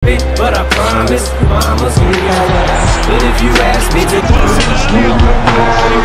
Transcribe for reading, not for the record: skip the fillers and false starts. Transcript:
baby, but I promise mama's gonna be alright. But if you ask me to